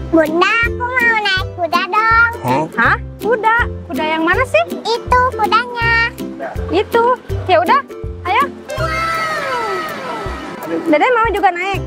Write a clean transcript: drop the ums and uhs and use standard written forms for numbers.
Bunda, aku mau naik kuda dong. Hah? Kuda? Kuda yang mana sih? Itu kudanya. Itu. Ya udah, ayo. Dede mau juga naik.